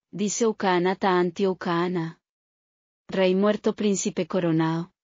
Dice Ucana tanti Ucana. Rey muerto príncipe coronado.